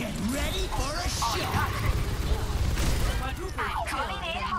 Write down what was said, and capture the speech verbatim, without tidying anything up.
Get ready for a shock! I'm coming in